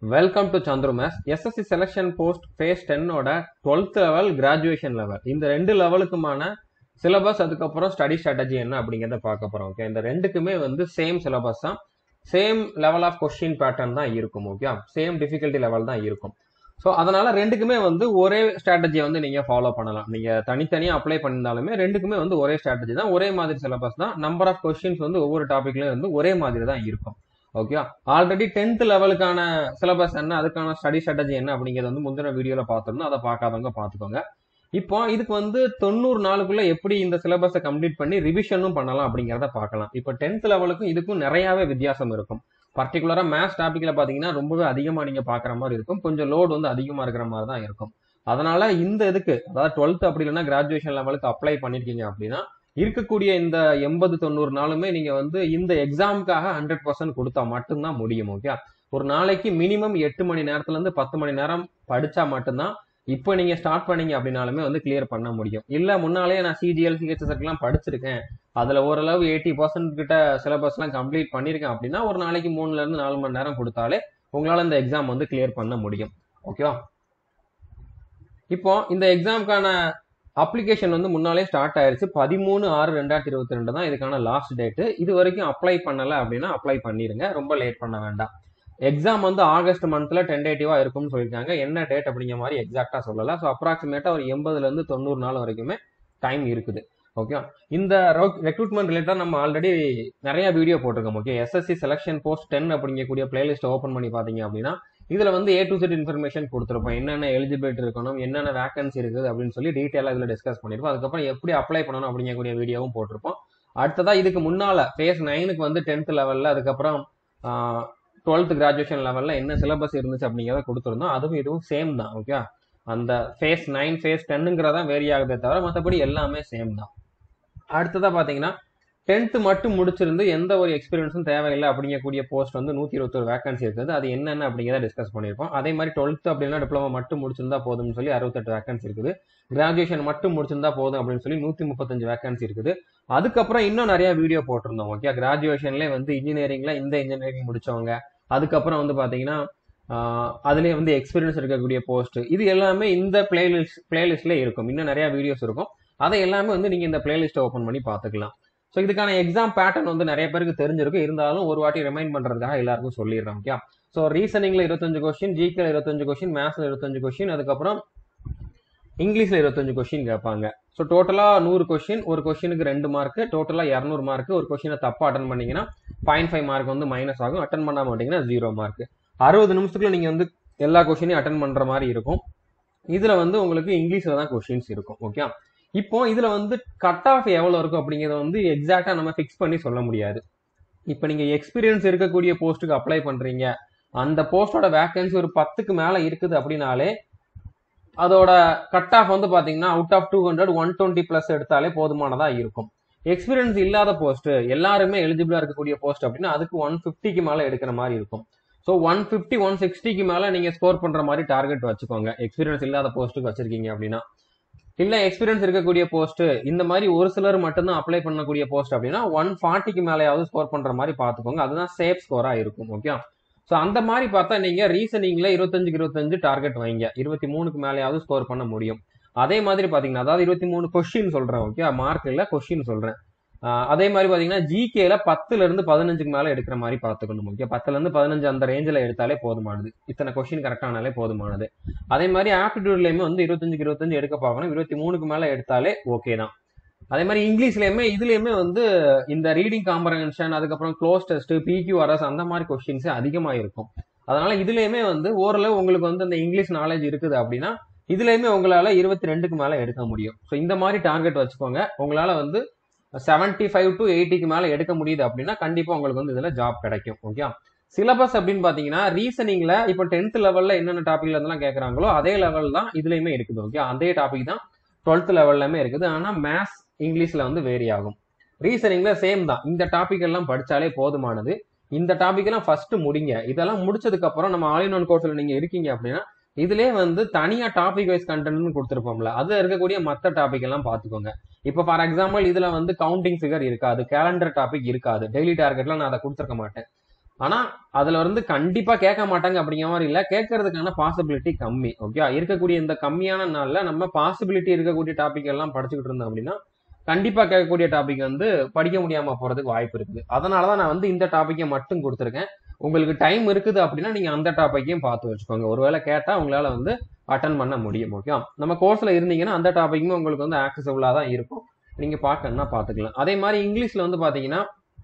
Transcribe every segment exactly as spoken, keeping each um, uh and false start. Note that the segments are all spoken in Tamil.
Welcome to Chandru maths. SSC selection post phase டென்னோட டுவெல்த் லெவல் கிராஜுவேஷன் லெவல் இந்த ரெண்டு லெவலுக்குமான சிலபஸ் அதுக்கப்புறம் ஸ்டடி ஸ்ட்ராட்டஜி என்ன அப்படிங்கிறத பார்க்க போறோம். ஓகே, இந்த ரெண்டுக்குமே வந்து சேம் சிலபஸ் தான், same level of question pattern தான் இருக்கும். ஓகே, சேம் டிஃபிகல்ட்டி லெவல் தான் இருக்கும். ஸோ அதனால ரெண்டுக்குமே வந்து ஒரே ஸ்ட்ராட்டஜியை வந்து நீங்க ஃபாலோ பண்ணலாம். நீங்க தனித்தனியாக அப்ளை பண்ணியிருந்தாலுமே ரெண்டுக்குமே வந்து ஒரே ஸ்ட்ராட்டஜி தான், ஒரே மாதிரி சிலபஸ் தான். நம்பர் ஆஃப் கொஸ்டின்ஸ் வந்து ஒவ்வொரு டாபிக்லயும் வந்து ஒரே மாதிரி தான் இருக்கும். ஓகே, ஆல்ரெடி டென்த் லெவலுக்கான சிலபஸ் என்ன, அதுக்கான ஸ்டடி ஸ்ட்ராட்டஜி என்ன அப்படிங்கிறது வந்து முந்தின வீடியோல பார்த்துருந்தோம். அதை பார்க்காதவங்க பார்த்துக்கோங்க. இப்போ இதுக்கு வந்து தொண்ணூறு நாளுக்குள்ள எப்படி இந்த சிலபஸை கம்ப்ளீட் பண்ணி ரிவிஷனும் பண்ணலாம் அப்படிங்கிறத பார்க்கலாம். இப்போ டென்த் லெவலுக்கும் இதுக்கும் நிறையவே வித்தியாசம் இருக்கும். பர்டிகுலரா மேத்ஸ் டாபிக்ல பாத்தீங்கன்னா ரொம்பவே அதிகமா நீங்க பாக்குற மாதிரி இருக்கும், கொஞ்சம் லோடு வந்து அதிகமா இருக்கிற மாதிரி தான் இருக்கும். அதனால இந்த இதுக்கு, அதாவது டுவெல்த் அப்படி இல்லைன்னா கிராஜுவேஷன் லெவலுக்கு அப்ளை பண்ணிருக்கீங்க அப்படின்னா இருக்கக்கூடிய இந்த எண்பது தொண்ணூறு நாளுமே நீங்க வந்து இந்த எக்ஸாமுக்காக ஹண்ட்ரட் பர்சன்ட் கொடுத்தா மட்டும்தான் முடியும். ஓகே, ஒரு நாளைக்கு மினிமம் எட்டு மணி நேரத்துல இருந்து பத்து மணி நேரம் படிச்சா மட்டும்தான் இப்போ நீங்க ஸ்டார்ட் பண்ணீங்க அப்படின்னாலுமே வந்து கிளியர் பண்ண முடியும். இல்ல முன்னாலே நான் சிஜிஎல் சிஹெச்எஸ் எல்லாம் படிச்சிருக்கேன், அதுல ஓரளவு எயிட்டி பர்சன்ட் கிட்ட சிலபஸ் எல்லாம் கம்ப்ளீட் பண்ணிருக்கேன் அப்படின்னா ஒரு நாளைக்கு மூணுல இருந்து நாலு மணி நேரம் கொடுத்தாலே உங்களால இந்த எக்ஸாம் வந்து கிளியர் பண்ண முடியும். ஓகேவா? இப்போ இந்த எக்ஸாமுக்கான அப்ளிகேஷன் வந்து முன்னாலே ஸ்டார்ட் ஆயிருச்சு. பதிமூணு ஆறு ரெண்டாயிரத்தி இருபத்தி ரெண்டு தான் இதுக்கான லாஸ்ட் டேட்டு. இது வரைக்கும் அப்ளை பண்ணல அப்படின்னா அப்ளை பண்ணிருங்க, ரொம்ப லேட் பண்ண வேண்டாம். எக்ஸாம் வந்து ஆகஸ்ட் மந்த்ல டென்டேட்டிவா இருக்கும்னு சொல்லியிருக்காங்க. என்ன டேட் அப்படிங்கிற மாதிரி எக்ஸாக்டா சொல்லல. ஸோ அப்ராக்சிமேட்டா ஒரு எண்பதுல இருந்து தொண்ணூறு நாள் வரைக்குமே டைம் இருக்குது. ஓகே, இந்த ரெக்ரூட்மெண்ட் ரிலேட்டட் நம்ம ஆல்ரெடி நிறைய வீடியோ போட்டிருக்கோம். Okay, SSC selection post ten அப்படிங்கக்கூடிய பிளேலிஸ்ட் ஓப்பன் பண்ணி பாத்தீங்க அப்படின்னா இதுல வந்து ஏ டு செட் இன்ஃபர்மேஷன் கொடுத்துருப்போம். என்னென்ன எலிஜிபிலிட்டி இருக்கணும், என்னென்ன வேகன்சி இருக்குது அப்படின்னு சொல்லி டீட்டெயிலா இதுல டிஸ்கஸ் பண்ணிருப்போம். அதுக்கப்புறம் எப்படி அப்ளை பண்ணணும் அப்படிங்கக்கூடிய வீடியோவும் போட்டிருப்போம். அடுத்ததா இதுக்கு முன்னால ஃபேஸ் நைனுக்கு வந்து டென்த் லெவல்ல, அதுக்கப்புறம் டுவெல்த் கிராஜுவேஷன் லெவல்ல என்ன சிலபஸ் இருந்துச்சு அப்படிங்கிறத கொடுத்துருந்தோம். அதுவும் இதுவும் சேம் தான். ஓகே, அந்த ஃபேஸ் நைன் ஃபேஸ் டென்னுங்கிறதா வேரி ஆகுதே தவிர மற்றபடி எல்லாமே சேம் தான். அடுத்ததா பாத்தீங்கன்னா டென்த் மட்டும் முடிச்சிருந்து எந்த ஒரு எக்ஸ்பீரியன்ஸும் தேவையில்லை அப்படிங்கக்கூடிய போஸ்ட் வந்து நூத்தி இருபத்தி ஒரு வேகன்சி இருக்குது. அது என்னென்ன அப்படிங்கிறத டிஸ்கஸ் பண்ணியிருப்போம். அதே மாதிரி டுவெல்த் அப்படின்னா டிப்ளமோ மட்டும் முடிச்சிருந்தா போதும்னு சொல்லி அறுபத்தெட்டு வேகன்சி இருக்குது. கிராஜுவேஷன் மட்டும் முடிச்சிருந்தா போதும் அப்படின்னு சொல்லி நூத்தி முப்பத்தஞ்சு வேகன்சி இருக்குது. அதுக்கப்புறம் இன்னும் நிறைய வீடியோ போட்டிருந்தோம். ஓகே, கிராஜுவேஷன்லேயே வந்து இன்ஜினியரிங்ல இந்த இன்ஜினியரிங் முடிச்சவங்க, அதுக்கப்புறம் வந்து பாத்தீங்கன்னா அதுலேயே வந்து எக்ஸ்பீரியன்ஸ் இருக்கக்கூடிய போஸ்ட், இது எல்லாமே இந்த பிளேலிஸ்ட் பிளேலிஸ்ட்ல இருக்கும். இன்னும் நிறைய வீடியோஸ் இருக்கும். அதை எல்லாமே வந்து நீங்க இந்த பிளேலிஸ்ட் ஓப்பன் பண்ணி பார்த்துக்கலாம். ஸோ இதுக்கான எக்ஸாம் பேட்டர்ன் வந்து நிறைய பேருக்கு தெரிஞ்சிருக்கு, இருந்தாலும் ஒரு வாட்டி ரிமைண்ட் பண்றதுக்காக எல்லாருக்கும் சொல்லிடுறோம். ஓகே, ஸோ ரீசனிங்ல இருபத்தஞ்சு கொஸ்டின், ஜிகேல இருபத்தஞ்சு கொஸ்டின், மேத்ஸ்ல இருபத்தஞ்சு கொஸ்டின், அதுக்கப்புறம் இங்கிலீஷ்ல இருபத்தஞ்சு கொஸ்டின் கேட்பாங்க. ஸோ டோட்டலா நூறு கொஸ்டின், ஒரு கொஸ்டினுக்கு ரெண்டு மார்க், டோட்டலா இரநூறு மார்க். ஒரு கொஸ்டினை தப்பா அட்டன் பண்ணீங்கன்னா பாயிண்ட் ஃபைவ் மார்க் வந்து மைனஸ் ஆகும், அட்டன் பண்ண மாட்டீங்கன்னா ஜீரோ மார்க். அறுபது நிமிஷத்துக்குள்ள நீங்க வந்து எல்லா கொஸ்டினையும் அட்டன் பண்ற மாதிரி இருக்கும். இதுல வந்து உங்களுக்கு இங்கிலீஷ்ல தான் கொஸ்டின்ஸ் இருக்கும். ஓகே, இப்போ இதுல வந்து கட் ஆஃப் எவ்வளவு இருக்கும் அப்படிங்கறத வந்து எக்ஸாக்டா நம்ம பிக்ஸ் பண்ணி சொல்ல முடியாது. இப்போ நீங்க எக்ஸ்பீரியன்ஸ் இருக்கக்கூடிய போஸ்ட்டுக்கு அப்ளை பண்றீங்க, அந்த போஸ்டோட வேகன்சி ஒரு பத்துக்கு மேல இருக்குது அப்படின்னாலே அதோட கட் ஆஃப் வந்து பாத்தீங்கன்னா out of two hundred one twenty plus எடுத்தாலே போதுமானதா இருக்கும். எக்ஸ்பீரியன்ஸ் இல்லாத போஸ்ட், எல்லாருமே எலிஜிபிளா இருக்கக்கூடிய போஸ்ட் அப்படின்னா அதுக்கு ஒன் பிப்டிக்கு மேல எடுக்கிற மாதிரி இருக்கும். ஸோ ஒன் பிப்டி ஒன் சிக்ஸ்டிக்கு மேல நீங்க ஸ்கோர் பண்ற மாதிரி டார்கெட் வச்சுக்கோங்க எக்ஸ்பீரியன்ஸ் இல்லாத போஸ்ட்டுக்கு வச்சிருக்கீங்க அப்படின்னா. இல்ல எக்ஸ்பீரியன்ஸ் இருக்கக்கூடிய போஸ்ட், இந்த மாதிரி ஒரு சிலர் மட்டும்தான் அப்ளை பண்ணக்கூடிய போஸ்ட் அப்படின்னா ஒன் ஃபார்ட்டிக்கு மேலேயாவது ஸ்கோர் பண்ற மாதிரி பாத்துக்கோங்க. அதுதான் சேஃப் ஸ்கோரா இருக்கும். ஓகே, ஸோ அந்த மாதிரி பார்த்தா நீங்க ரீசனிங்ல இருபத்தஞ்சுக்கு இருபத்தஞ்சு டார்கெட் வைங்க, இருபத்தி மூணுக்கு மேலேயாவது ஸ்கோர் பண்ண முடியும். அதே மாதிரி பாத்தீங்கன்னா, அதாவது இருபத்தி மூணு கொஸ்டின் சொல்றேன். ஓகே, மார்க் இல்ல கொஸ்டின் சொல்றேன். அதே மாதிரி பாத்தீங்கன்னா ஜிகேல பத்துல இருந்து பதினஞ்சுக்கு மேல எடுக்கிற மாதிரி பாத்துக்கணும். ஓகே, பத்துல இருந்து பதினஞ்சு அந்த ரேஞ்சில் எடுத்தாலே போதுமானது, இத்தனை கொஸ்டின் கரெக்டானாலே போதுமானது. அதே மாதிரி ஆப்டிடியூட்லயுமே வந்து இருபத்தஞ்சுக்கு இருபத்தஞ்சு எடுக்க பார்க்கணும், இருபத்தி மூணுக்கு மேல எடுத்தாலே ஓகே தான். அதே மாதிரி இங்கிலீஷ்லயுமே இதுலயுமே வந்து இந்த ரீடிங் காம்ப்ரஹென்ஷன், அதுக்கப்புறம் க்ளோஸ் டெஸ்ட், பிக்யூஆர்எஸ் அந்த மாதிரி கொஸ்டின்ஸ் அதிகமா இருக்கும். அதனால இதுலயுமே வந்து ஓரளவு உங்களுக்கு வந்து அந்த இங்கிலீஷ் நாலேஜ் இருக்குது அப்படின்னா இதுலயுமே உங்களால இருபத்தி ரெண்டுக்கு மேல எடுக்க முடியும். ஸோ இந்த மாதிரி டார்கெட் வச்சுக்கோங்க. உங்களால வந்து செவன்டி ஃபைவ் டு எயிட்டிக்கு மேல எடுக்க முடியுது அப்படின்னா கண்டிப்பா உங்களுக்கு வந்து இதுல ஜாப் கிடைக்கும். ஓகே, சிலபஸ் அப்படின்னு பாத்தீங்கன்னா ரீசனிங்ல இப்போ டென்த் லெவல்ல என்னென்ன டாபிக்ல இருந்தெல்லாம் கேட்கறாங்களோ அதே லெவல் தான் இதுலயுமே இருக்குது. ஓகே, அதே டாபிக் தான் டுவெல்த் லெவல்லயுமே இருக்குது. ஆனா மேத்ஸ் இங்கிலீஷ்ல வந்து வேரி ஆகும். ரீசனிங்ல சேம் தான். இந்த டாபிக் எல்லாம் படிச்சாலே போதுமானது. இந்த டாபிக் எல்லாம் ஃபர்ஸ்ட் முடிங்க. இதெல்லாம் முடிச்சதுக்கு அப்புறம் நம்ம ஆல் இன் ஒன் கோர்ஸ்ல நீங்க இருக்கீங்க அப்படின்னா இதுலயே வந்து தனியா டாபிக் வைஸ் கண்டென்ட் கொடுத்துருப்போம்ல, அதுல இருக்கக்கூடிய மற்ற டாபிக் எல்லாம் பாத்துக்கோங்க. இப்ப ஃபார் எக்ஸாம்பிள் இதுல வந்து கவுண்டிங் ஃபிகர் இருக்காது, கேலண்டர் டாபிக் இருக்காது, டெய்லி டார்கெட்ல நான் அதை கொடுத்துருக்க மாட்டேன். ஆனா அதுல வந்து கண்டிப்பா கேட்க மாட்டாங்க அப்படிங்கிற மாதிரி இல்ல, கேட்கறதுக்கான பாசிபிலிட்டி கம்மி. ஓகே, இருக்கக்கூடிய இந்த கம்மியான நாள்ல நம்ம பாசிபிலிட்டி இருக்கக்கூடிய டாபிக் எல்லாம் படிச்சுக்கிட்டு இருந்தோம் அப்படின்னா கண்டிப்பா கேட்கக்கூடிய டாபிக் வந்து படிக்க முடியாம போறதுக்கு வாய்ப்பு இருக்குது. அதனாலதான் நான் வந்து இந்த டாபிக்கை மட்டும் கொடுத்துருக்கேன். உங்களுக்கு டைம் இருக்குது அப்படின்னா நீங்க அந்த டாபிக்கையும் பார்த்து வச்சுக்கோங்க. ஒருவேளை கேட்டா உங்களால வந்து அட்டன் பண்ண முடியும். ஓகே, நம்ம கோர்ஸ்ல இருந்தீங்கன்னா அந்த டாபிக்குமே உங்களுக்கு வந்து ஆக்சசபிளா தான் இருக்கும், நீங்க பார்க்கணும்னா பார்த்துக்கலாம். அதே மாதிரி இங்கிலீஷ்ல வந்து பாத்தீங்கன்னா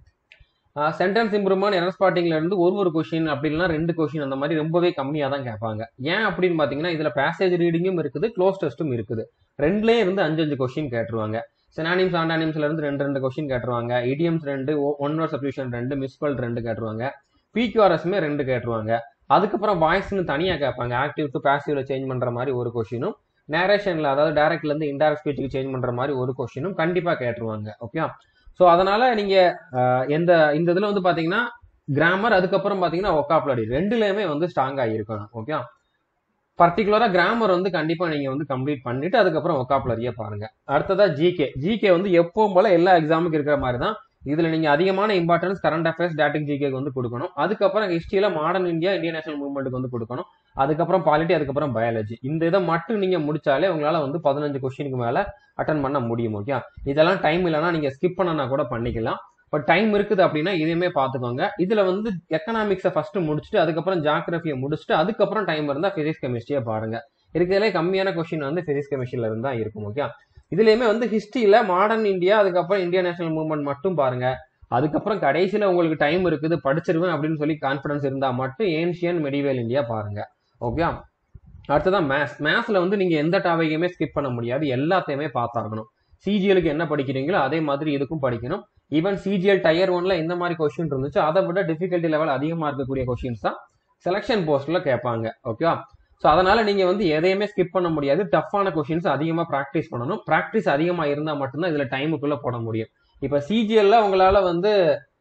சென்டென்ஸ் இம்ப்ரூவ்மெண்ட், எரர் ஸ்பாட்டிங்ல இருந்து ஒரு ஒரு கொஸ்டின் அப்படி இல்லைன்னா ரெண்டு கொஸ்டின் அந்த மாதிரி ரொம்பவே கம்மியா தான் கேட்பாங்க. ஏன் அப்படின்னு பாத்தீங்கன்னா இதுல பேசேஜ் ரீடிங்கும் இருக்குது, க்ளோஸ் டெஸ்ட்டும் இருக்குது. ரெண்டுலயே இருந்து அஞ்சு அஞ்சு கொஸ்டின் கேட்டுருவாங்க. சினானிம்ஸ் ஆண்டானிம்ஸ்ல இருந்து ரெண்டு ரெண்டு கொஸ்டின் கேட்டுருவாங்க. இடியம்ஸ் ரெண்டு, ஒன் வேர்ட் சப்ஸ்டியூஷன் ரெண்டு, மிஸ்பல் ரெண்டு கேட்டுருவாங்க. பிக்யூஆர்எஸ்மே ரெண்டு கேட்டுருவாங்க. அதுக்கப்புறம் வாய்ஸ்னு தனியா கேட்பாங்க. ஆக்டிவ் டு பாசிவ்ல சேஞ்ச் பண்ற மாதிரி ஒரு கொஸ்டினும், நேரேஷன்ல அதாவது டைரக்ட்ல இருந்து இன்டைரக்ட் ஸ்பீச்சுக்கு சேஞ்ச் பண்ற மாதிரி ஒரு கொஸ்டினும் கண்டிப்பா கேட்டுருவாங்க. ஓகே, ஸோ அதனால நீங்க எந்த இந்த இதுல வந்து பாத்தீங்கன்னா கிராமர், அதுக்கப்புறம் பாத்தீங்கன்னா ஒகாபுலரி ரெண்டுலயுமே வந்து ஸ்ட்ராங்கா இருக்கணும். ஓகே, பர்டிகுலரா கிராமர் வந்து கண்டிப்பா நீங்க வந்து கம்ப்ளீட் பண்ணிட்டு அதுக்கப்புறம் ஒகாபுலரியா பாருங்க. அடுத்ததா ஜிகே. ஜிகே வந்து எப்பவும் போல எல்லா எக்ஸாமுக்கு இருக்கிற மாதிரி தான். இதுல நீங்க அதிகமான இம்பார்ட்டன்ஸ் கரண்ட் அஃபேர்ஸ், ஸ்டாட்டிக் ஜிகேக்கு வந்து கொடுக்கணும். அதுக்கப்புறம் ஹிஸ்டரியில மாடர்ன் இந்தியா, இந்தியன் நேஷனல் மூவ்மெண்ட்டுக்கு வந்து கொடுக்கணும். அதுக்கப்புறம் பாலிட்டி, அதுக்கப்புறம் பயாலஜி. இந்த இதை மட்டும் நீங்க முடிச்சாலே உங்களால வந்து பதினஞ்சு கொஸ்டினுக்கு மேல அட்டன் பண்ண முடியும். ஓகே, இதெல்லாம் டைம் இல்லைன்னா நீங்க ஸ்கிப் பண்ணனா கூட பண்ணிக்கலாம். பட் டைம் இருக்குது அப்படின்னா இதையுமே பார்த்துக்கோங்க. இதுல வந்து எக்கனாமிக்ஸை ஃபர்ஸ்ட் முடிச்சுட்டு அதுக்கப்புறம் ஜியோகிராஃபியை முடிச்சுட்டு அதுக்கப்புறம் டைம் இருந்தா பிசிக்ஸ் கெமிஸ்ட்ரியை பாருங்க. இருக்கிறதுலே கம்மியான கொஸ்டின் வந்து பிசிக்ஸ் கெமிஸ்ட்ரியில இருந்தா இருக்கும். ஓகே, இதுலயுமே வந்து ஹிஸ்டரியில மாடர்ன் இந்தியா, அதுக்கப்புறம் இந்தியன் நேஷனல் மூவ்மெண்ட் மட்டும் பாருங்க. அதுக்கப்புறம் கடைசியில உங்களுக்கு டைம் இருக்குது படிச்சிருவேன் அப்படின்னு சொல்லி கான்பிடன்ஸ் இருந்தா மட்டும் ஏன்ஷியன் மெடிவல் இந்தியா பாருங்க. ஓகே, அடுத்ததான் மேத்ஸ். மேத்ஸ்ல வந்து நீங்க எந்த டாபிக்குமே ஸ்கிப் பண்ண முடியாது, எல்லாத்தையுமே பார்த்தாகணும். சிஜிஎலுக்கு என்ன படிக்கிறீங்களோ அதே மாதிரி இதுக்கும் படிக்கணும். ஈவன் சிஜிஎல் டயர் ஒன்ல இந்த மாதிரி கொஸ்டின் இருந்துச்சு, அதை விட டிஃபிகல்ட்டி லெவல் அதிகமா இருக்கக்கூடிய கொஸ்டின்ஸ் தான் செலக்ஷன் போஸ்ட்ல கேட்பாங்க. ஓகே, ஸோ அதனால நீங்க வந்து எதையுமே ஸ்கிப் பண்ண முடியாது. டஃப்பான கொஸ்டின்ஸ் அதிகமா ப்ராக்டிஸ் பண்ணணும். ப்ராக்டிஸ் அதிகமா இருந்தா மட்டும்தான் இதுல டைமுக்குள்ள போட முடியும். இப்ப சிஜிஎல்ல உங்களால வந்து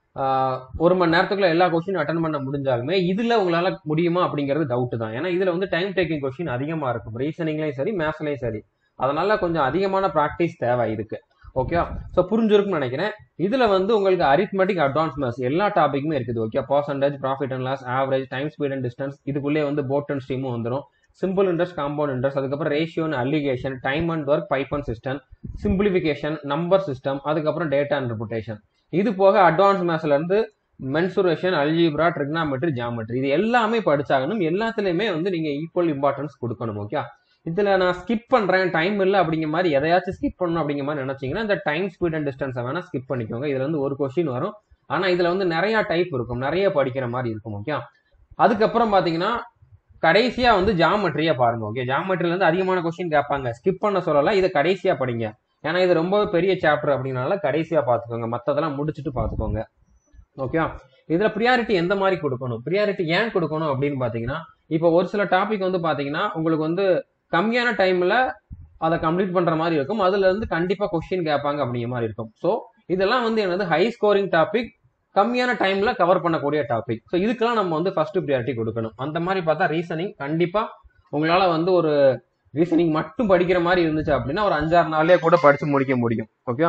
ஒரு மணி நேரத்துக்குள்ள எல்லா கொஸ்டின் அட்டன் பண்ண முடிஞ்சாலுமே இதுல உங்களால முடியுமா அப்படிங்கிறது டவுட் தான். ஏன்னா இதுல வந்து டைம் டேக்கிங் கொஸ்டின் அதிகமா இருக்கும், ரீசனிங்லயும் சரி மேத்ஸ்லயும் சரி. அதனால கொஞ்சம் அதிகமான ப்ராக்டிஸ் தேவை இதுக்கு. ஓகே, ஸோ புரிஞ்சிருக்குன்னு நினைக்கிறேன். இதுல வந்து உங்களுக்கு அரித்மெட்டிக், அட்வான்ஸ் மேத்ஸ் எல்லா டாபிக்குமே இருக்குது. Okay, percentage, profit and loss, average, time, speed and distance, இதுக்குள்ளே வந்து போட் அண்ட் ஸ்ட்ரீமும் வந்துடும். சிம்பிள் இன்ட்ரெஸ்ட், காம்பவுண்ட் இன்ட்ரெஸ்ட், அதுக்கப்புறம் ratio and alligation, time and work, pipe and cistern, simplification, number system, அதுக்கப்புறம் டேட்டா இன்டர்பிரிட்டேஷன். இது போக அட்வான்ஸ் மேத்ஸ்ல இருந்து மென்சுரேஷன், அல்ஜிப்ரா, ட்ரிக்னாமெட்ரி, ஜியாமெட்ரி, இது எல்லாமே படிச்சாகணும். எல்லாத்துலயுமே வந்து நீங்க ஈக்குவல் இம்பார்ட்டன்ஸ் கொடுக்கணும். ஓகே, இதுல நான் ஸ்கிப் பண்றேன் டைம் இல்லை அப்படிங்கிற மாதிரி எதையாச்சும் ஸ்கிப் பண்ணணும் அப்படிங்கிற மாதிரி நினைச்சீங்கன்னா இந்த டைம், ஸ்பீட் அண்ட் டிஸ்டன்ஸை வேணா ஸ்கிப் பண்ணிக்கோங்க. இதுல வந்து ஒரு கொஸ்டின் வரும், ஆனா இதுல வந்து நிறைய டைப் இருக்கும், நிறைய படிக்கிற மாதிரி இருக்கும். ஓகே, அதுக்கப்புறம் பாத்தீங்கன்னா கடைசியா வந்து ஜியாமெட்ரியா பாருங்க. ஓகே, ஜியாமெட்ரில இருந்து அதிகமான கொஸ்டின் கேட்பாங்க, ஸ்கிப் பண்ண சொல்லலாம், இதை கடைசியா படிங்க. ஏன்னா இது ரொம்ப பெரிய சாப்டர் அப்படின்னால கடைசியா பாத்துக்கோங்க, மத்ததெல்லாம் முடிச்சுட்டு பாத்துக்கோங்க. ஓகே, இதுல ப்ரியாரிட்டி எந்த மாதிரி கொடுக்கணும், ப்ரியாரிட்டி ஏன் கொடுக்கணும் அப்படின்னு பாத்தீங்கன்னா இப்போ ஒரு சில டாபிக் வந்து பாத்தீங்கன்னா உங்களுக்கு வந்து கம்மியான டைம்ல அதை கம்ப்ளீட் பண்ற மாதிரி இருக்கும், அதுல இருந்து கண்டிப்பா கொஸ்டின் கேட்பாங்க அப்படிங்கிற மாதிரி இருக்கும். ஸோ இதெல்லாம் வந்து என்னது ஹை ஸ்கோரிங் டாபிக், கம்மியான டைம்ல கவர் பண்ணக்கூடிய டாபிக். ஸோ இதுக்கெல்லாம் நம்ம வந்து ஃபர்ஸ்ட் ப்ரியாரிட்டி கொடுக்கணும். அந்த மாதிரி பார்த்தா ரீசனிங் கண்டிப்பா உங்களால வந்து ஒரு ரீசனிங் மட்டும் படிக்கிற மாதிரி இருந்துச்சு அப்படின்னா ஒரு அஞ்சாறு நாள்லயே கூட படிச்சு முடிக்க முடியும். ஓகே,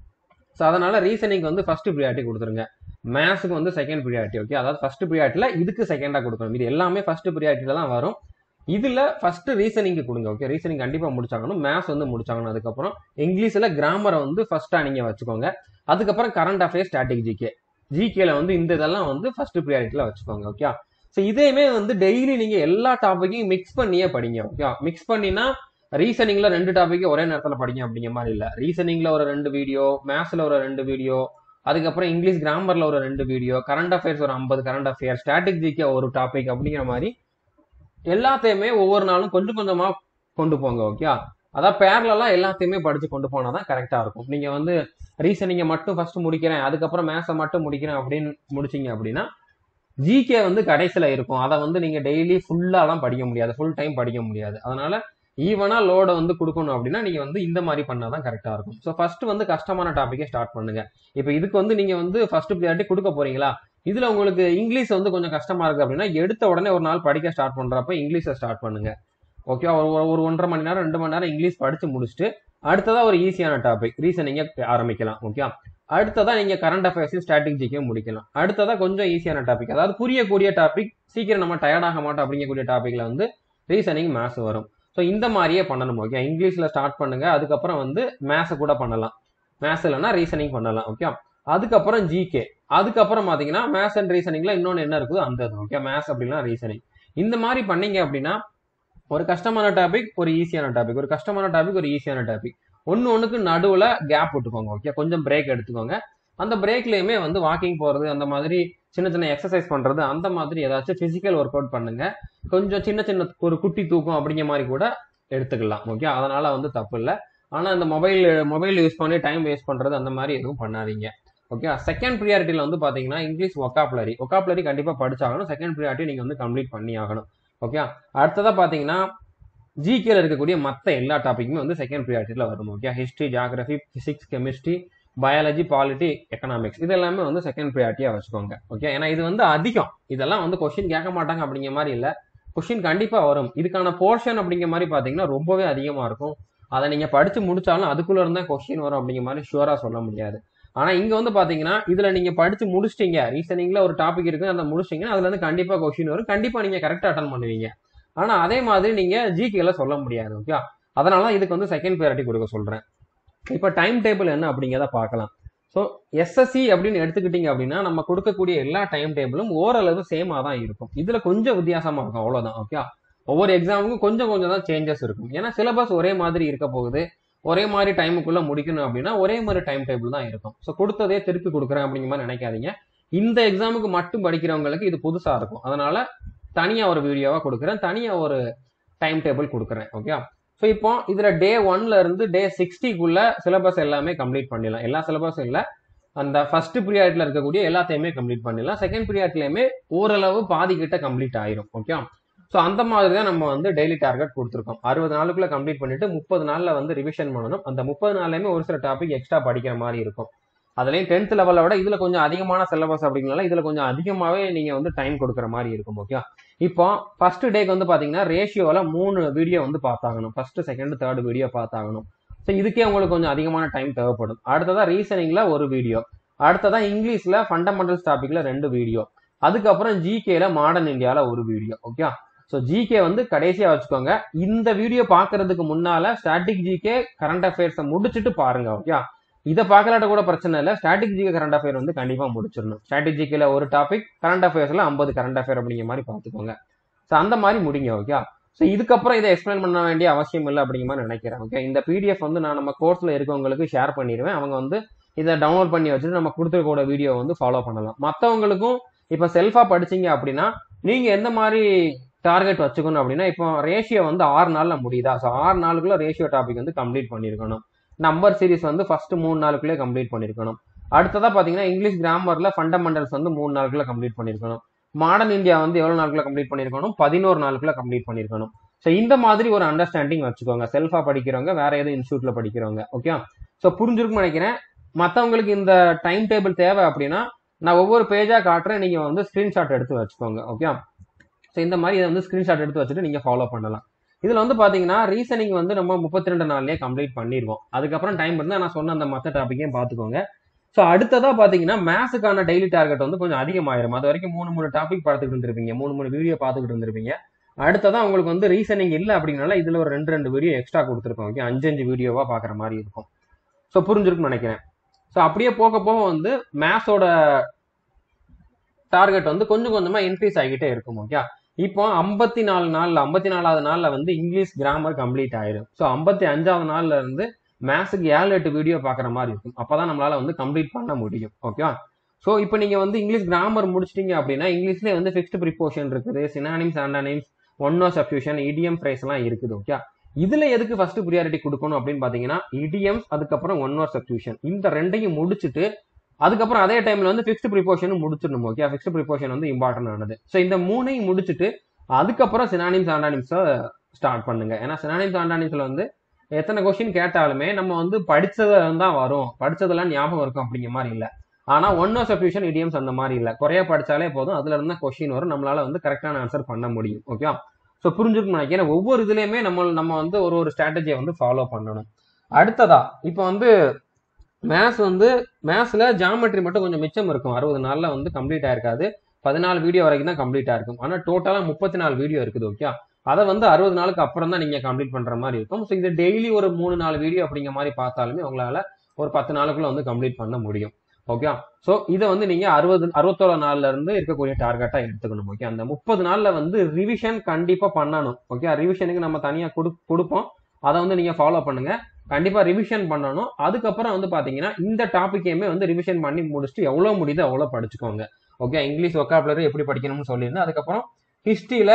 ஸோ அதனால ரீசனிங் வந்து ஃபர்ஸ்ட் ப்ரியாரிட்டி கொடுத்துருங்க. மேத்ஸுக்கு வந்து செகண்ட் ப்ரியாரிட்டி. ஓகே, அதாவது ஃபர்ஸ்ட் ப்ரியாரிட்டில இதுக்கு செகண்டா கொடுக்கணும். இது எல்லாமே ஃபர்ஸ்ட் ப்ரியாரிட்டில தான் வரும். இதுல ஃபர்ஸ்ட் ரீசனிங் கொடுங்க. ஓகே, ரீசனிங் கண்டிப்பா முடிச்சாகணும், மேத்ஸ் வந்து முடிச்சாகணும். அதுக்கப்புறம் இங்கிலீஷ்ல கிராமரை வந்து ஃபர்ஸ்டா நீங்க வச்சுக்கோங்க. அதுக்கப்புறம் கரண்ட் அஃபேர்ஸ், ஸ்டாட்டிக் ஜிகே, ஜிகேல வந்து இந்த இதெல்லாம் வந்து ஃபர்ஸ்ட் ப்ரியாரிட்டில வச்சுக்கோங்க. ஓகே, ஸோ இதையுமே வந்து டெய்லி நீங்க எல்லா டாபிக்கையும் மிக்ஸ் பண்ணியே படிங்க. ஓகே, மிக்ஸ் பண்ணினா ரீசனிங்ல ரெண்டு டாபிக் ஒரே நேரத்தில் படிங்க அப்படிங்கிற மாதிரி இல்லை. ரீசனிங்ல ஒரு ரெண்டு வீடியோ, மேத்ஸ்ல ஒரு ரெண்டு வீடியோ, அதுக்கப்புறம் இங்கிலீஷ் கிராமர்ல ஒரு ரெண்டு வீடியோ, கரண்ட் அஃபேர்ஸ் ஒரு ஐம்பது கரண்ட் அஃபேர்ஸ், ஸ்டாட்டிக் ஜிகே ஒரு டாபிக் அப்படிங்கிற மாதிரி எல்லாத்தையுமே ஒவ்வொரு நாளும் கொஞ்சம் கொஞ்சமா கொண்டு போங்க. ஓகே, அதான் பேரலா எல்லாத்தையுமே படிச்சு கொண்டு போனாதான் கரெக்டா இருக்கும். நீங்க வந்து ரீசனிங்கை மட்டும் ஃபர்ஸ்ட் முடிக்கிறேன், அதுக்கப்புறம் மேத்ஸை மட்டும் முடிக்கிறேன் அப்படின்னு முடிச்சிங்க அப்படின்னா ஜிகே வந்து கடைசியில இருக்கும். அதை வந்து நீங்க டெய்லி ஃபுல்லாலாம் படிக்க முடியாது, ஃபுல் டைம் படிக்க முடியாது. அதனால ஈவனா லோட வந்து கொடுக்கணும் அப்படின்னா நீங்க வந்து இந்த மாதிரி பண்ணாதான் கரெக்டா இருக்கும். ஸோ ஃபர்ஸ்ட் வந்து கஷ்டமான டாபிக்கை ஸ்டார்ட் பண்ணுங்க. இப்போ இதுக்கு வந்து நீங்க வந்து ஃபர்ஸ்ட் ப்ரியாரிட்டி கொடுக்க போறீங்களா, இதுல உங்களுக்கு இங்கிலீஷ் வந்து கொஞ்சம் கஷ்டமா இருக்கு அப்படின்னா எடுத்த உடனே ஒரு நாள் படிக்க ஸ்டார்ட் பண்றப்ப இங்கிலீஷை ஸ்டார்ட் பண்ணுங்க. ஓகே, ஒரு ஒன்றரை மணி நேரம் ரெண்டு மணி நேரம் இங்கிலீஷ் படிச்சு முடிச்சுட்டு அடுத்ததா ஒரு ஈஸியான டாபிக் ரீசனிங்க ஆரம்பிக்கலாம். ஓகே, அடுத்ததா நீங்க கரண்ட் அஃபேர்ஸையும் ஸ்ட்ராட்டஜிக்கையும் முடிக்கலாம். அடுத்ததா கொஞ்சம் ஈஸியான டாபிக், அதாவது புரியக்கூடிய டாபிக், சீக்கிரம் நம்ம டயர்ட் ஆக மாட்டோம் அப்படிங்கக்கூடிய டாபிக்ல வந்து ரீசனிங் மேத்ஸ் வரும். ஸோ இந்த மாதிரியே பண்ணணும். ஓகே, இங்கிலீஷ்ல ஸ்டார்ட் பண்ணுங்க, அதுக்கப்புறம் வந்து மேத்ஸ் கூட பண்ணலாம், மேத்ஸ் இல்லைன்னா ரீசனிங் பண்ணலாம். ஓகே, அதுக்கப்புறம் ஜிகே, அதுக்கப்புறம் பாத்தீங்கன்னா மேத்ஸ் அண்ட் ரீசனிங்ல இன்னொன்று என்ன இருக்குதோ அந்த இது. ஓகே, மேத்ஸ் அப்படின்னா ரீசனிங். இந்த மாதிரி பண்ணீங்க அப்படின்னா ஒரு கஷ்டமான டாபிக், ஒரு ஈஸியான டாபிக், ஒரு கஷ்டமான டாபிக், ஒரு ஈஸியான டாபிக், ஒன்னு ஒண்ணுக்கு நடுவுல கேப் விட்டுக்கோங்க. ஓகே, கொஞ்சம் பிரேக் எடுத்துக்கோங்க. அந்த பிரேக்லயுமே வந்து வாக்கிங் போறது, அந்த மாதிரி சின்ன சின்ன எக்ஸசைஸ் பண்றது, அந்த மாதிரி ஏதாச்சும் பிசிக்கல் ஒர்க் அவுட் பண்ணுங்க. கொஞ்சம் சின்ன சின்ன ஒரு குட்டி தூக்கம் அப்படிங்கிற மாதிரி கூட எடுத்துக்கலாம். ஓகே, அதனால வந்து தப்பு இல்லை. ஆனா இந்த மொபைல் மொபைல் யூஸ் பண்ணி டைம் வேஸ்ட் பண்றது அந்த மாதிரி எதுவும் பண்ணாதீங்க. ஓகே, செகண்ட் ப்ரியாரிட்டியில வந்து பாத்தீங்கன்னா இங்கிலீஷ் ஒக்காபுலரி ஒக்காபுலரி கண்டிப்பா படிச்சாகணும். செகண்ட் ப்ரியாரிட்டி நீங்க வந்து கம்ப்ளீட் பண்ணி ஆகணும். ஓகே, அடுத்ததா பாத்தீங்கன்னா ஜிகேல இருக்கக்கூடிய மற்ற எல்லா டாபிக்குமே வந்து செகண்ட் ப்ரியாரிட்டியில வரும். Okay, history, geography, physics, chemistry, biology, polity, economics, இது எல்லாமே வந்து செகண்ட் ப்ரியாரிட்டியா வச்சுக்கோங்க. ஓகே, ஏன்னா இது வந்து அதிகம், இதெல்லாம் வந்து கொஸ்டின் கேட்க மாட்டாங்க அப்படிங்கிற மாதிரி இல்ல, கொஸ்டின் கண்டிப்பா வரும். இதுக்கான போர்ஷன் அப்படிங்கிற மாதிரி பாத்தீங்கன்னா ரொம்பவே அதிகமா இருக்கும். அதை நீங்க படிச்சு முடிச்சாலும் அதுக்குள்ள இருந்தா கொஸ்டின் வரும் அப்படிங்கிற மாதிரி ஷுவரா சொல்ல முடியாது. ஆனா இங்க வந்து பாத்தீங்கன்னா இதுல நீங்க படிச்சு முடிச்சிட்டீங்க, ரீசனிங்ல ஒரு டாபிக் இருக்கு, அந்த முடிச்சிட்டீங்கன்னா அதுல இருந்து கண்டிப்பா கொஸ்டின் வரும், கண்டிப்பா நீங்க கரெக்டா அட்டன் பண்ணுவீங்க. ஆனா அதே மாதிரி நீங்க ஜிகேல சொல்ல முடியாது. ஓகே, அதனால இதுக்கு வந்து செகண்ட் ப்ரியாரிட்டி கொடுக்க சொல்றேன். இப்ப டைம் டேபிள் என்ன அப்படிங்கிறத பார்க்கலாம். ஸோ எஸ்எஸ்சி அப்படின்னு எடுத்துக்கிட்டீங்க அப்படின்னா நம்ம கொடுக்கக்கூடிய எல்லா டைம் டேபிளும் ஓரளவு சேமா தான் இருக்கும். இதுல கொஞ்சம் வித்தியாசமா இருக்கும், அவ்வளவுதான். ஓகே, ஒவ்வொரு எக்ஸாமுக்கும் கொஞ்சம் கொஞ்சம் தான் சேஞ்சஸ் இருக்கும். ஏன்னா சிலபஸ் ஒரே மாதிரி இருக்க போகுது, ஒரே மாதிரி டைமுக்குள்ள முடிக்கணும் அப்படின்னா ஒரே மாதிரி டைம் டேபிள் தான் இருக்கும். ஸோ கொடுத்ததே திருப்பி கொடுக்குறேன் அப்படிங்கிற மாதிரி நினைக்காதீங்க. இந்த எக்ஸாமுக்கு மட்டும் படிக்கிறவங்களுக்கு இது புதுசா இருக்கும், அதனால தனியா ஒரு வீடியோவா கொடுக்குறேன், தனியா ஒரு டைம் டேபிள் கொடுக்குறேன். ஓகே, ஸோ இப்போ இதுல டே ஒன்ல இருந்து டே சிக்ஸ்டிக்குள்ள சிலபஸ் எல்லாமே கம்ப்ளீட் பண்ணிடலாம். எல்லா சிலபஸும் இல்லை, அந்த ஃபர்ஸ்ட் பீரியட்ல இருக்கக்கூடிய எல்லாத்தையுமே கம்ப்ளீட் பண்ணிடலாம். செகண்ட் பீரியட்லயுமே ஓரளவு பாதி கிட்ட கம்ப்ளீட் ஆயிரும். ஓகே, ஸோ அந்த மாதிரி தான் நம்ம வந்து டெய்லி டார்கெட் கொடுத்துருக்கோம். அறுபது நாளுக்குள்ள கம்ப்ளீட் பண்ணிட்டு முப்பது நாள்ல வந்து ரிவிஷன் பண்ணணும். அந்த முப்பது நாள்லயுமே ஒரு சில டாபிக் எக்ஸ்ட்ரா படிக்கிற மாதிரி இருக்கும். அதுலயும் டென்த் லெவலை விட இதுல கொஞ்சம் அதிகமான சிலபஸ் அப்படிங்கனால இதுல கொஞ்சம் அதிகமாவே நீங்க வந்து டைம் கொடுக்குற மாதிரி இருக்கும். ஓகே, இப்போ ஃபர்ஸ்ட் டேக்கு வந்து பாத்தீங்கன்னா ரேஷியோல மூணு வீடியோ வந்து பார்த்தாகணும். ஃபர்ஸ்ட், செகண்ட், தேர்ட் வீடியோ பார்த்தாகணும். ஸோ இதுக்கே உங்களுக்கு கொஞ்சம் அதிகமான டைம் தேவைப்படும். அடுத்ததா ரீசனிங்ல ஒரு வீடியோ, அடுத்ததா இங்கிலீஷ்ல ஃபண்டமெண்டல்ஸ் டாபிக்ல ரெண்டு வீடியோ, அதுக்கப்புறம் ஜிகேல மாடர்ன் இந்தியால ஒரு வீடியோ. ஓகே, ஸோ ஜிகே வந்து கடைசியா வச்சுக்கோங்க. இந்த வீடியோ பாக்குறதுக்கு முன்னால ஸ்டாட்டிக் ஜிகே, கரண்ட் அஃபேர்ஸை முடிச்சுட்டு பாருங்க. ஓகே, இதை பார்க்கலாட்ட கூட பிரச்சனை இல்லை, ஸ்டாட்டிக் ஜிகே கரண்ட் அஃபேர் வந்து கண்டிப்பா முடிச்சிடணும். ஸ்டாட்டிக் ஜிகேல ஒரு டாபிக், கரண்ட் அஃபேர்ஸ்ல ஐம்பது கரண்ட் அஃபேர் அப்படிங்கிற மாதிரி பார்த்துக்கோங்க. ஸோ அந்த மாதிரி முடிங்க. ஓகே, ஸோ இதுக்கப்புறம் இதை எக்ஸ்பிளைன் பண்ண வேண்டிய அவசியம் இல்லை அப்படிங்கிற மாதிரி நினைக்கிறேன். ஓகே, இந்த பிடிஎஃப் வந்து நான் நம்ம கோர்ஸ்ல இருக்கவங்களுக்கு ஷேர் பண்ணிடுவேன், அவங்க வந்து இதை டவுன்லோட் பண்ணி வச்சுட்டு நம்ம கொடுத்துருக்க வீடியோ வந்து ஃபாலோ பண்ணலாம். மற்றவங்களுக்கும் இப்போ செல்ஃபா படிச்சீங்க அப்படின்னா நீங்க எந்த மாதிரி டார்கெட் வச்சுக்கணும் அப்படின்னா, இப்போ ரேஷியோ வந்து ஆறு நாள்ல முடியுதா, ஸோ ஆறு நாளுக்குள்ள ரேஷியோ டாபிக் வந்து கம்ப்ளீட் பண்ணிருக்கணும். நம்பர் சீரிஸ் வந்து ஃபர்ஸ்ட் மூணு நாளுக்குள்ளே கம்ப்ளீட் பண்ணிருக்கணும். அடுத்ததா பாத்தீங்கன்னா இங்கிலீஷ் கிராமர்ல ஃபண்டமெண்டல்ஸ் வந்து மூணு நாளுக்குள்ள கம்ப்ளீட் பண்ணிருக்கணும். மாடர்ன் இந்தியா வந்து எவ்வளவு நாளுக்குள்ள கம்ப்ளீட் பண்ணிருக்கணும், பதினோரு நாளுக்குள்ள கம்ப்ளீட் பண்ணிருக்கணும். ஸோ இந்த மாதிரி ஒரு அண்டர்ஸ்டாண்டிங் வச்சுக்கோங்க, செல்ஃபா படிக்கிறவங்க, வேற ஏதோ இன்ஸ்டியூட்ல படிக்கிறவங்க. ஓகே, ஸோ புரிஞ்சிருக்குன்னு நினைக்கிறேன். மற்றவங்களுக்கு இந்த டைம் டேபிள் தேவை அப்படின்னா நான் ஒவ்வொரு பேஜா காட்டுறேன், நீங்க வந்து ஸ்கிரீன்ஷாட் எடுத்து வச்சுக்கோங்க. ஓகே, ஸோ இந்த மாதிரி இதை வந்து ஸ்கிரீன்ஷாட் எடுத்து வச்சுட்டு நீங்க ஃபாலோ பண்ணலாம். இதுல வந்து பாத்தீங்கன்னா ரீசனிங் வந்து நம்ம முப்பத்தி ரெண்டு நாள்லயே கம்ப்ளீட் பண்ணிடுவோம். அதுக்கப்புறம் டைம் இருந்தா நான் சொன்ன அந்த மற்ற டாபிக்கையும் பாத்துக்கோங்க. ஸோ அடுத்ததா பாத்தீங்கன்னா மேத்ஸுக்கான டெய்லி டார்கெட் வந்து கொஞ்சம் அதிகமாயிரும். அது வரைக்கும் மூணு மூணு டாபிக் பார்த்துக்கிட்டு இருந்திருப்பீங்க, மூணு மூணு வீடியோ பார்த்துக்கிட்டு இருந்திருப்பீங்க. அடுத்ததான் உங்களுக்கு வந்து ரீசனிங் இல்லை அப்படின்னால இதுல ஒரு ரெண்டு ரெண்டு வீடியோ எக்ஸ்ட்ரா கொடுத்துருக்கோம். ஓகே, அஞ்சு அஞ்சு வீடியோவா பாக்குற மாதிரி இருக்கும். ஸோ புரிஞ்சிருக்குன்னு நினைக்கிறேன். ஸோ அப்படியே போக போக வந்து மேத்ஸோட டார்கெட் வந்து கொஞ்சம் கொஞ்சமா இன்க்ரீஸ் ஆகிட்டே இருக்கும். ஓகே, இப்போ ஐம்பத்தி நாலு நாள்ல ஐம்பத்தி நாலாவது நாள்ல வந்து இங்கிலீஷ் கிராமர் கம்ப்ளீட் ஆயிடும். ஸோ ஐம்பத்தி அஞ்சாவது நாள்ல இருந்து மேத்ஸுக்கு ஏழு எட்டு வீடியோ பாக்குற மாதிரி இருக்கும். அப்பதான் நம்மளால வந்து கம்ப்ளீட் பண்ண முடியும். ஓகே, ஸோ இப்போ நீங்க வந்து இங்கிலீஷ் கிராமர் முடிச்சிட்டீங்க அப்படின்னா இங்கிலீஷ்லேயே வந்து ஃபிக்ஸ்ட் ப்ரிப்போஷன் இருக்குது, synonyms, antonyms, one word substitution, idiom phrase எல்லாம் இருக்குது. ஓகே, இதுல எதுக்கு ஃபர்ஸ்ட் ப்ரியாரிட்டி கொடுக்கணும் அப்படின்னு பாத்தீங்கன்னா இடியம்ஸ், அதுக்கப்புறம் ஒன் வேர்ட் சப்ஸ்டிடியூஷன், இந்த ரெண்டையும் முடிச்சுட்டு அதுக்கப்புறம் அதே டைம்ல வந்து ஃபிக்ஸ்ட் ப்ரிப்போஷன் முடிச்சிடணும். ஓகே, ஃபிக்ஸ்ட் ப்ரிப்போஷன் வந்து இம்பார்ட்டன்ட் ஆனது. ஸோ இந்த மூணையும் முடிச்சுட்டு அதுக்கப்புறம் சினானிம்ஸ், ஆண்டானிம்ஸை ஸ்டார்ட் பண்ணுங்க. ஏன்னா சினானிம்ஸ், ஆண்டானிம்ஸ்ல வந்து எத்தனை கொஸ்டின் கேட்டாலுமே நம்ம வந்து படிச்சது தான் வரும், படிச்சதெல்லாம் ஞாபகம் இருக்கும் அப்படிங்கிற மாதிரி இல்லை. ஆனா ஒன் வேர்ட் சப்ஸ்டிடியூஷன், இடியம்ஸ் அந்த மாதிரி இல்லை, குறைய படிச்சாலே போதும், அதுல இருந்தா கொஸ்டின் வரும், நம்மளால வந்து கரெக்டான ஆன்சர் பண்ண முடியும். ஓகே, ஸோ புரிஞ்சுக்கணும் நினைக்கிறேன். ஒவ்வொரு இதுலயுமே நம்ம நம்ம வந்து ஒரு ஒரு ஸ்ட்ராட்டஜியை வந்து ஃபாலோ பண்ணணும். அடுத்ததா இப்போ வந்து மேத்ஸ் வந்து மேத்ஸ்ல ஜாமெட்ரி மட்டும் கொஞ்சம் மிச்சம் இருக்கும். அறுபது நாள்ல வந்து கம்ப்ளீட் ஆயிருக்காது. பதினாலு வீடியோ வரைக்கும் தான் கம்ப்ளீட் ஆயிருக்கும். ஆனா டோட்டலா முப்பத்தி நாலு வீடியோ இருக்குது. ஓகே, அதை வந்து அறுபது நாளுக்கு அப்புறம் தான் நீங்க கம்ப்ளீட் பண்ற மாதிரி இருக்கும். ஸோ இது டெய்லி ஒரு மூணு நாலு வீடியோ அப்படிங்கிற மாதிரி பார்த்தாலுமே உங்களால ஒரு பத்து நாளுக்குள்ள வந்து கம்ப்ளீட் பண்ண முடியும். ஓகே, ஸோ இதை வந்து நீங்க அறுபது அறுபத்தோரு நாள்ல இருந்து இருக்கக்கூடிய டார்கெட்டா எடுத்துக்கணும். ஓகே, அந்த முப்பது நாள்ல வந்து ரிவிஷன் கண்டிப்பா பண்ணணும். ஓகே, ரிவிஷனுக்கு நம்ம தனியா கொடு கொடுப்போம் அதை வந்து நீங்க ஃபாலோ பண்ணுங்க. கண்டிப்பா ரிவிஷன் பண்ணணும். அதுக்கப்புறம் வந்து பாத்தீங்கன்னா இந்த டாபிக்கையுமே வந்து ரிவிஷன் பண்ணி முடிச்சுட்டு எவ்வளவு முடியுது அவ்வளவு படிச்சுக்கோங்க. ஓகே, இங்கிலீஷ் வொக்காபுலரி எப்படி படிக்கணும்னு சொல்லியிருந்தேன். அதுக்கப்புறம் ஹிஸ்டரியில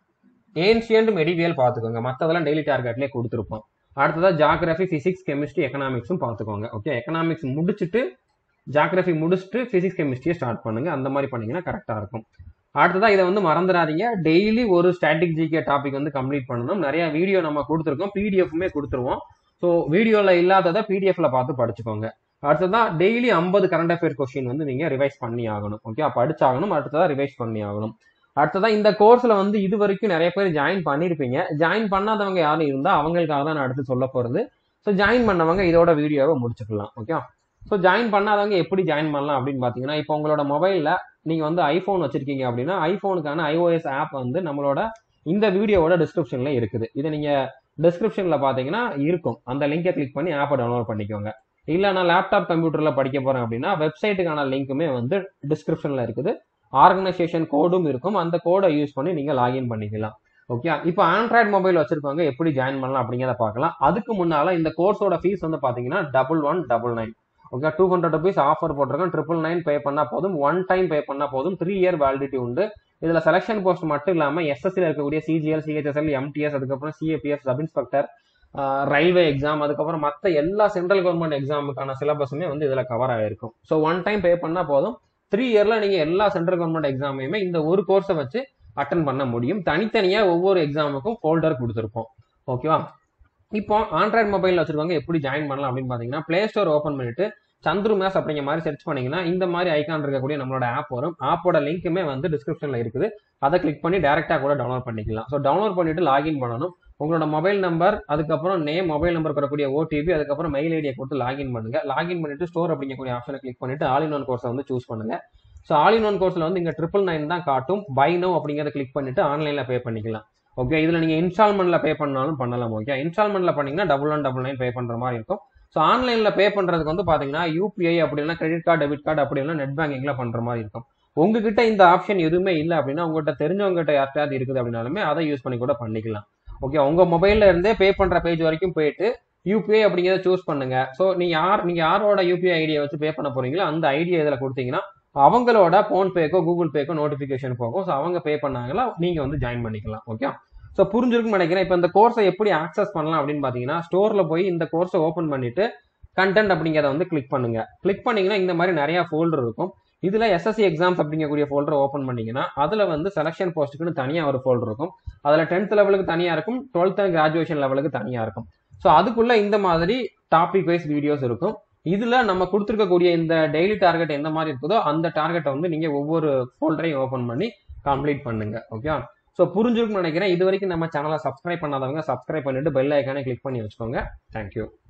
ஏன்ஷியன்ட் மெடிவியல் பார்த்துக்கோங்க. மற்றதெல்லாம் டெய்லி டார்கெட்லேயே கொடுத்துருப்போம். அடுத்ததா ஜாகிரபி, பிசிக்ஸ், கெமிஸ்ட்ரி, எக்கனாமிக்ஸும் பார்த்துக்கோங்க. ஓகே, எக்கனாமிக்ஸ் முடிச்சுட்டு ஜாகிரபி முடிச்சுட்டு பிசிக்ஸ் கெமிஸ்ட்ரியை ஸ்டார்ட் பண்ணுங்க. அந்த மாதிரி பண்ணீங்கன்னா கரெக்டா இருக்கும். அடுத்ததா இதை வந்து மறந்துடாதீங்க, டெய்லி ஒரு ஸ்டாட்டிக் ஜிகே டாபிக் வந்து கம்ப்ளீட் பண்ணணும். நிறைய வீடியோ நம்ம கொடுத்துருக்கோம், பிடிஎஃப்மே கொடுத்துருவோம். ஸோ வீடியோல இல்லாததை பிடிஎஃப்ல பார்த்து படிச்சுக்கோங்க. அடுத்ததான் டெய்லி ஐம்பது கரண்ட் அஃபேர் கொஸ்டின் வந்து நீங்க ரிவைஸ் பண்ணி ஆகணும். ஓகே, படிச்சாகணும். அடுத்ததா ரிவைஸ் பண்ணி ஆகணும். அடுத்ததான் இந்த கோர்ஸ்ல வந்து இது வரைக்கும் நிறைய பேர் ஜாயின் பண்ணிருப்பீங்க. ஜாயின் பண்ணாதவங்க யாரும் இருந்தா அவங்களுக்காக தான் நான் அடுத்து சொல்ல போறது. ஸோ ஜாயின் பண்ணவங்க இதோட வீடியோவை முடிச்சுக்கலாம். ஓகே, ஸோ ஜாயின் பண்ணாதவங்க எப்படி ஜாயின் பண்ணலாம் அப்படின்னு பாத்தீங்கன்னா, இப்போ உங்களோட மொபைல்ல நீங்க வந்து ஐபோன் வச்சிருக்கீங்க அப்படின்னா ஐபோனுக்கான ஐஓஎஸ் ஆப் வந்து நம்மளோட இந்த வீடியோவோட டிஸ்கிரிப்ஷன்ல இருக்குது. இதை நீங்க டிஸ்கிரிப்ஷன்ல பாத்தீங்கன்னா இருக்கும். அந்த லிங்கை கிளிக் பண்ணி ஆப்பை டவுன்லோட் பண்ணிக்கோங்க. இல்ல நான் லேப்டாப் கம்ப்யூட்டர்ல படிக்க போறேன் அப்படின்னா வெப்சைட்டுக்கான லிங்க்குமே வந்து டிஸ்கிரிப்ஷன்ல இருக்குது. ஆர்கனைசேஷன் கோடும் இருக்கும். அந்த கோடை யூஸ் பண்ணி நீங்க லாகின் பண்ணிக்கலாம். ஓகே, இப்போ ஆண்ட்ராய்டு மொபைல் வச்சிருக்கவங்க எப்படி ஜாயின் பண்ணலாம் அப்படிங்கிறத பார்க்கலாம். அதுக்கு முன்னால இந்த கோர்ஸோட ஃபீஸ் வந்து பாத்தீங்கன்னா double one double nine okay, two hundred rupees offer போட்டிருக்கோம். ட்ரிபிள் நைன் பே பண்ணா போதும். ஒன் டைம் பே பண்ணா போதும். த்ரீ இயர் வேலிடிட்டி உண்டு. இதுல செலக்ஷன் போஸ்ட் மட்டும் இல்லாம எஸ்எஸ்சியில் இருக்கக்கூடிய சிஜிஎல், சிஹெச்எஸ்எல், எம்டிஎஸ், அதுக்கப்புறம் CAPF, sub inspector, railway exam, அதுக்கப்புறம் மற்ற எல்லா சென்ட்ரல் கவர்மெண்ட் எக்ஸாமுக்கான சிலபஸுமே வந்து இதுல கவர் ஆயிருக்கும். ஸோ ஒன் டைம் பே பண்ணா போதும். த்ரீ இயர்ல நீங்க எல்லா சென்ட்ரல் கவர்மெண்ட் எக்ஸாமையுமே இந்த ஒரு கோர்ஸை வச்சு அட்டன் பண்ண முடியும். தனித்தனியா ஒவ்வொரு எக்ஸாமுக்கும் ஃபோல்டர் கொடுத்துருப்போம். ஓகேவா, இப்போ ஆண்ட்ராய்டு மொபைல் வச்சிருக்கவங்க எப்படி ஜாயின் பண்ணலாம் அப்படின்னு பாத்தீங்கன்னா, பிளே ஸ்டோர் ஓப்பன் பண்ணிட்டு சந்துரு மேத்ஸ் அப்படிங்கிற மாதிரி சர்ச் பண்ணீங்கன்னா இந்த மாதிரி ஐகான் இருக்கக்கூடிய நம்மளோட ஆப் வரும். ஆப்போட லிங்க்குமே வந்து டிஸ்கிரிப்ஷன்ல இருக்குது. அதை கிளிக் பண்ணி டைரக்டா கூட டவுன்லோட் பண்ணிக்கலாம். ஸோ டவுன்லோட் பண்ணிட்டு லாகின் பண்ணணும். உங்களோட மொபைல் நம்பர், அதுக்கப்புறம் நேம், மொபைல் நம்பர் வரக்கூடிய ஓடிபி, அதுக்கப்புறம் மெயில் ஐடியை கொடுத்து லாகின் பண்ணுங்க. லாகின் பண்ணிட்டு ஸ்டோர் அப்படிங்கக்கூடிய ஆப்ஷனை கிளிக் பண்ணிட்டு ஆல் இன் ஒன் கோர்ஸை வந்து சூஸ் பண்ணுங்க. ஸோ ஆல் இன் ஒன் கோர்ஸ்ல வந்து இங்க ட்ரிபிள் நைன் தான் காட்டும். பை நோ அப்படிங்கிறத கிளிக் பண்ணிட்டு ஆன்லைன்ல பே பண்ணிக்கலாம். ஓகே, இதுல நீங்க இன்ஸ்டால்மெண்ட்ல பே பண்ணாலும் பண்ணலாம். ஓகே, இன்ஸ்டால்மெண்ட்ல பண்ணீங்கன்னா double one double nine pay பண்ற மாதிரி இருக்கும். ஸோ ஆன்லைன்ல பே பண்றதுக்கு வந்து பாத்தீங்கன்னா யூபிஐ அப்படி இல்லைனா கிரெடிட் கார்டு, டெபிட் கார்டு அப்படி இல்லைனா நெட் பேங்கிங்ல பண்ற மாதிரி இருக்கும். உங்ககிட்ட இந்த ஆப்ஷன் எதுவுமே இல்லை அப்படின்னா உங்ககிட்ட தெரிஞ்சவங்ககிட்ட யார்ட்டாவது இருக்குது அப்படின்னாலுமே அதை யூஸ் பண்ணி கூட பண்ணிக்கலாம். ஓகே, உங்க மொபைல்ல இருந்தே பே பண்ற பேஜ் வரைக்கும் போயிட்டு யூபிஐ அப்படிங்கிறத சூஸ் பண்ணுங்க. ஸோ நீங்க யார் நீங்க யாரோட யூபிஐ ஐடியை வச்சு பே பண்ண போறீங்களோ அந்த ஐடியா இதுல கொடுத்தீங்கன்னா அவங்களோட போன் பேக்கோ கூகுள் பேக்கோ நோட்டிபிகேஷன் போகும். ஸோ அவங்க பே பண்ணாங்களா நீங்க வந்து ஜாயின் பண்ணிக்கலாம். ஓகே, ஸோ புரிஞ்சிருக்குன்னு நினைக்கிறேன். இப்போ இந்த கோர்ஸை எப்படி ஆக்சஸ் பண்ணலாம் அப்படின்னு பாத்தீங்கன்னா, ஸ்டோர்ல போய் இந்த கோர்ஸை ஓப்பன் பண்ணிட்டு கண்டென்ட் அப்படிங்கிறத வந்து கிளிக் பண்ணுங்க. கிளிக் பண்ணீங்கன்னா இந்த மாதிரி நிறைய ஃபோல்டர் இருக்கும். இதுல எஸ்எஸ்சி எக்ஸாம்ஸ் அப்படிங்கக்கூடிய ஃபோல்டர் ஓப்பன் பண்ணீங்கன்னா அதுல வந்து செலக்ஷன் போஸ்ட்டுக்குன்னு தனியா ஒரு ஃபோல்டர் இருக்கும். அதுல டென்த் லெவலுக்கு தனியா இருக்கும், டுவெல்த் கிராஜுவேஷன் லெவலுக்கு தனியா இருக்கும். ஸோ அதுக்குள்ள இந்த மாதிரி டாபிக் வைஸ் வீடியோஸ் இருக்கும். இதுல நம்ம கொடுத்துருக்கக்கூடிய இந்த டெய்லி டார்கெட் எந்த மாதிரி இருக்குதோ அந்த டார்கெட்டை வந்து நீங்க ஒவ்வொரு ஃபோல்டரையும் ஓப்பன் பண்ணி கம்ப்ளீட் பண்ணுங்க. ஓகே, ஸோ புரிஞ்சிருக்குன்னு நினைக்கிறேன். இது வரைக்கும் நம்ம சேனலை சப்ஸ்கிரைப் பண்ணாதவங்க சப்ஸ்கிரைப் பண்ணிட்டு பெல் ஐக்கானை கிளிக் பண்ணி வச்சுக்கோங்க. தேங்க்யூ.